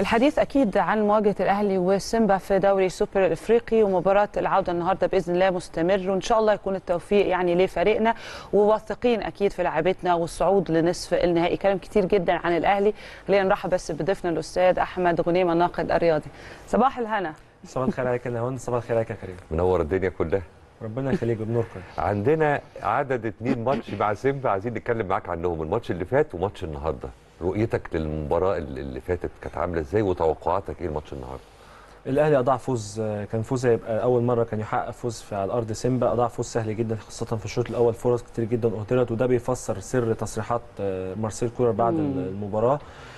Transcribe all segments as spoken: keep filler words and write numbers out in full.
الحديث اكيد عن مواجهه الاهلي وسيمبا في دوري سوبر الافريقي، ومباراه العوده النهارده باذن الله مستمر، وان شاء الله يكون التوفيق يعني لفريقنا، وواثقين اكيد في لاعبتنا والصعود لنصف النهائي. كلام كتير جدا عن الاهلي، خلينا نرحب بس بضيفنا الاستاذ احمد غنيمه الناقد الرياضي. صباح الهنا. صباح الخير عليك يا نهاوند، صباح الخير عليك يا كريم. منور الدنيا كلها. ربنا يخليك بنوركم. عندنا عدد اتنين ماتش مع سيمبا عايزين نتكلم معاك عنهم، الماتش اللي فات وماتش النهارده. رؤيتك للمباراه اللي فاتت كانت عامله ازاي، وتوقعاتك ايه الماتش النهارده؟ الاهلي اضاع فوز، كان فوز هيبقى اول مره كان يحقق فوز في على ارض سيمبا، اضاع فوز سهل جدا خاصه في الشوط الاول، فرص كتير جدا اهدرت، وده بيفسر سر تصريحات مارسيل كولر بعد مم. المباراه.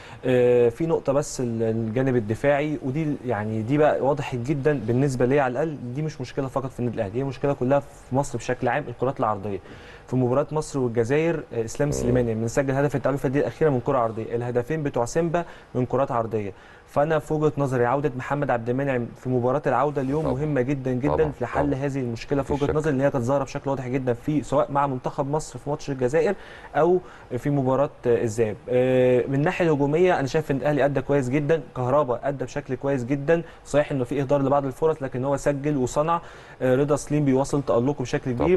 في نقطة بس الجانب الدفاعي، ودي يعني دي بقى وضحت جدا بالنسبة لي على الأقل، دي مش مشكلة فقط في النادي الأهلي، هي مشكلة كلها في مصر بشكل عام. الكرات العرضية في مباراة مصر والجزائر، اسلام السليماني بنسجل هدف التعادل دي الأخيرة من كرة عرضية، الهدفين بتوع سيمبا من كرات عرضية. فأنا في وجهة نظري عودة محمد عبد المنعم في مباراة العودة اليوم طبعا. مهمة جدا جدا طبعا. في حل طبعا. هذه المشكلة في وجهة نظري، اللي هي كانت ظاهرة بشكل واضح جدا في سواء مع منتخب مصر في ماتش الجزائر أو في مباراة الذهاب. من الناحية الهجومية أنا شايف إن الأهلي أدى كويس جدا، كهربا أدى بشكل كويس جدا، صحيح إنه في إهدار لبعض الفرص لكن هو سجل وصنع. رضا سليم بيواصل تألقه بشكل كبير،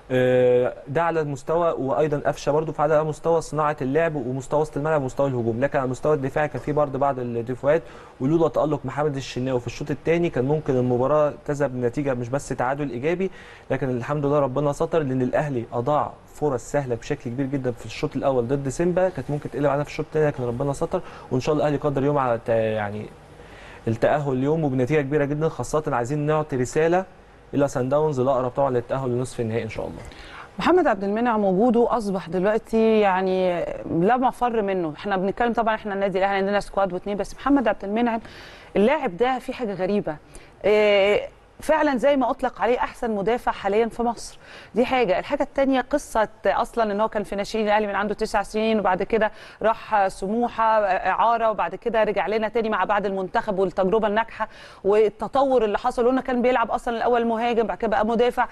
ده على المستوى، وايضا قفشه برده في على مستوى صناعه اللعب ومستوى وسط الملعب ومستوى الهجوم، لكن على المستوى الدفاعي كان في برده بعض الدفاعات، ولولا تالق محمد الشناوي في الشوط الثاني كان ممكن المباراه تذهب بنتيجه مش بس تعادل ايجابي، لكن الحمد لله ربنا ستر، لان الاهلي اضاع فرص سهله بشكل كبير جدا في الشوط الاول ضد سيمبا، كانت ممكن تقلب علينا في الشوط الثاني، لكن ربنا ستر، وان شاء الله الاهلي قدر يوم على يعني التاهل اليوم وبنتيجه كبيره جدا، خاصه عايزين نعطي رساله الى سان داونز الاقرب طبعا للتاهل لنصف النهائي ان شاء الله. محمد عبد المنعم وجوده اصبح دلوقتي يعني لا مفر منه، احنا بنتكلم طبعا احنا النادي الاهلي عندنا سكواد واثنين، بس محمد عبد المنعم اللاعب ده في حاجه غريبه، إيه فعلا زي ما اطلق عليه احسن مدافع حاليا في مصر. دي حاجه. الحاجه الثانيه قصه اصلا ان هو كان في ناشئين الاهلي من عنده تسع سنين، وبعد كده راح سموحه اعاره، وبعد كده رجع لنا تاني مع بعد المنتخب والتجربه الناجحه والتطور اللي حصل، وانه كان بيلعب اصلا الاول مهاجم بعد كده بقى مدافع.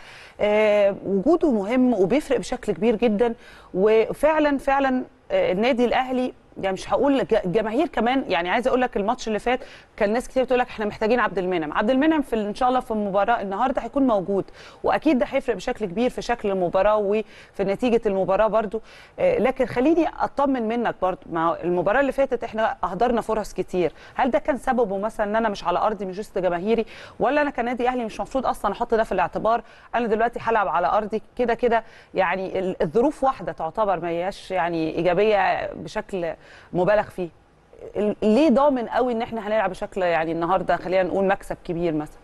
آه وجوده مهم وبيفرق بشكل كبير جدا، وفعلا فعلا آه النادي الاهلي يعني مش هقول الجماهير كمان، يعني عايزه اقول لك الماتش اللي فات كان ناس كتير بتقول لك احنا محتاجين عبد المنعم، عبد المنعم في ان شاء الله في المباراه النهارده هيكون موجود، واكيد ده هيفرق بشكل كبير في شكل المباراه وفي نتيجه المباراه برده. لكن خليني اطمن منك برده، مع المباراه اللي فاتت احنا اهدرنا فرص كتير، هل ده كان سببه مثلا ان انا مش على ارضي مش وسط جماهيري، ولا انا كنادي اهلي مش المفروض اصلا احط ده في الاعتبار؟ انا دلوقتي هلعب على ارضي كده كده، يعني الظروف واحده تعتبر، ما هياش يعني ايجابيه بشكل مبالغ فيه. ليه ضامن قوي ان احنا هنلعب بشكل يعني النهارده خلينا نقول مكسب كبير مثلا؟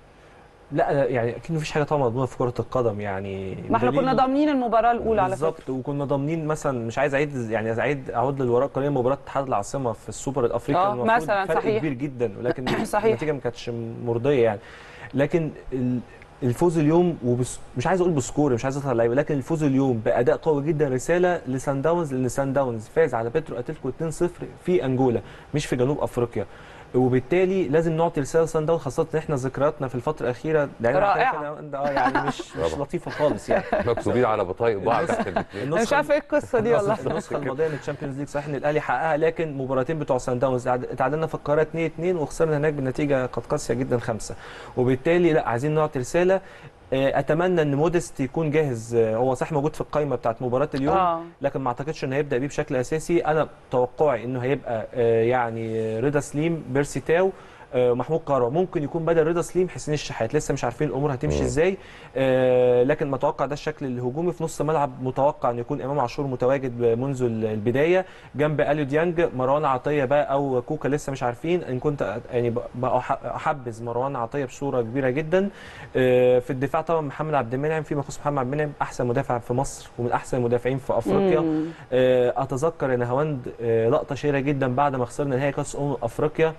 لا يعني اكيد مفيش حاجه طبعا مضمونه في كره القدم، يعني ما احنا كنا ضامنين المباراه الاولى على فكره بالظبط، وكنا ضامنين مثلا، مش عايز اعيد يعني اعيد اعود للوراء قليلا، مباراه اتحاد العاصمه في السوبر الافريقي اه مثلا فرق صحيح كبير جدا، ولكن النتيجه ما كانتش مرضيه يعني. لكن الفوز اليوم وبس مش عايز اقول بسكور، مش عايز اطلع لعيبه، لكن الفوز اليوم باداء قوي جدا رساله لسان داونز، لان سان داونز فاز على بيترو اتلتيكو اتنين صفر في انجولا مش في جنوب افريقيا، وبالتالي لازم نعطي رساله لسان داونز، خاصه ان احنا ذكرياتنا في الفتره الاخيره رائعه اه يعني مش مش لطيفه خالص يعني، مكتوبين على بطايق بعض. انا مش عارفه ايه القصه دي والله. النسخه الماضيه من الشامبيونز ليج صحيح ان الاهلي حققها، لكن مباراتين بتوع سان داونز اتعادلنا في القاهره اتنين اتنين وخسرنا هناك بنتيجه قد قاسيه جدا خمسه، وبالتالي لا عايزين نعطي رساله. اتمنى ان موديست يكون جاهز، هو صح موجود في القائمه بتاعت مباراه اليوم آه. لكن ما اعتقدش انه هيبدا بيه بشكل اساسي، انا توقعي انه هيبقى يعني رضا سليم، بيرسي تاو، محمود كهربا، ممكن يكون بدل رضا سليم حسين الشحات، لسه مش عارفين الامور هتمشي ازاي، آه لكن متوقع ده الشكل الهجومي. في نص الملعب متوقع ان يكون امام عاشور متواجد منذ البدايه، جنب اليو ديانج، مروان عطيه بقى او كوكا لسه مش عارفين، ان كنت يعني بقى احبذ مروان عطيه بصوره كبيره جدا. آه في الدفاع طبعا محمد عبد المنعم، فيما يخص محمد عبد المنعم احسن مدافع في مصر ومن احسن المدافعين في افريقيا. آه اتذكر ان هوند آه لقطه شهيره جدا بعد ما خسرنا نهائي كاس امم افريقيا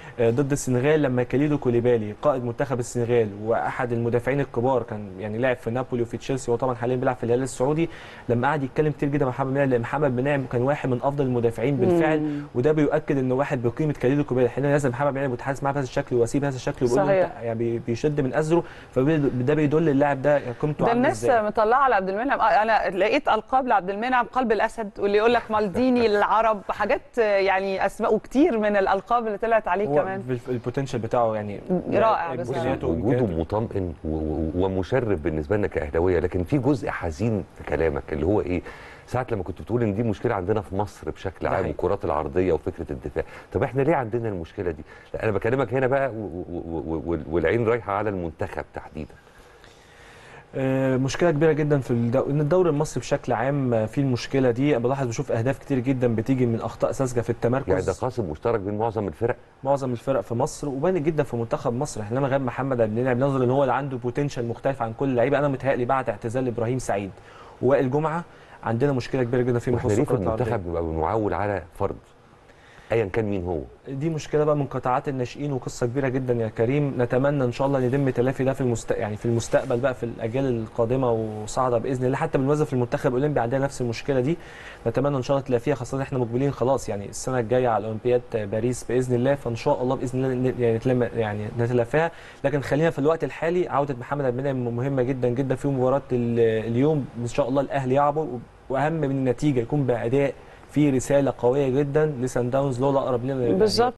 ضد السنغال، لما كاليدو كوليبالي قائد منتخب السنغال واحد المدافعين الكبار، كان يعني لاعب في نابولي وفي تشيلسي وطبعا حاليا بيلعب في الهلال السعودي، لما قعد يتكلم كتير جدا مع محمد منعم، لان محمد منعم كان واحد من افضل المدافعين بالفعل، مم. وده بيؤكد ان واحد بقيمه كاليدو كوليبالي حين لازم محمد منعم يتحدث معاه بهذا الشكل ويسيب هذا الشكل ويقول له يعني بيشد من ازره، فده بيدل اللاعب ده قيمته عامله ازاي. ده الناس مطلعه على عبد المنعم، انا لقيت القاب لعبد المنعم قلب الاسد، واللي يقول لك مالديني للعرب، حاجات يعني اسماء وكتير من الالقاب اللي طلعت عليه كمان البوتنشال بتاعه يعني رائع بصراحه، وجوده مطمئن ومشرف بالنسبه لنا كاهلاويه. لكن في جزء حزين في كلامك اللي هو ايه؟ ساعه لما كنت بتقول ان دي مشكله عندنا في مصر بشكل عام، والكرات العرضيه وفكره الدفاع. طب احنا ليه عندنا المشكله دي؟ لا انا بكلمك هنا بقى والعين رايحه على المنتخب تحديدا. مشكله كبيره جدا في الدو... ان الدوري المصري بشكل عام فيه المشكله دي. بلاحظ بشوف اهداف كتير جدا بتيجي من اخطاء ساذجه في التمركز. يعني ده قاسم مشترك بين معظم الفرق معظم الفرق في مصر، وبان جدا في منتخب مصر. احنا لما غاب محمد عبد المنعم بنظر ان هو اللي عنده بوتنشال مختلف عن كل اللعيبه. انا متهيألي بعد اعتزال ابراهيم سعيد ووائل جمعه عندنا مشكله كبيره جدا في مخصوص الكرات العرضيه. المنتخب بيبقى معول على فرد ايا كان مين هو. دي مشكله بقى من قطاعات الناشئين، وقصه كبيره جدا يا كريم. نتمنى ان شاء الله يتم تلافي ده في المست... يعني في المستقبل بقى في الاجيال القادمه وصاعده باذن الله. حتى بالمناسبه في المنتخب الاولمبي عندنا نفس المشكله دي، نتمنى ان شاء الله تلافيها، خاصه احنا مقبلين خلاص يعني السنه الجايه على اولمبياد باريس باذن الله. فان شاء الله باذن الله يعني نتلم يعني نتلافاها. لكن خلينا في الوقت الحالي عوده محمد عبد المنعم مهمه جدا جدا في مباراه اليوم. ان شاء الله الاهلي يعبر، واهم من النتيجه يكون باداء في رساله قويه جدا لسان داونز، لولا اقرب لنا بالظبط.